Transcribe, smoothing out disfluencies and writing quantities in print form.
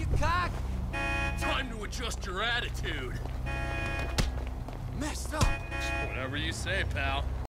cock? Time to adjust your attitude. Messed up. Whatever you say, pal.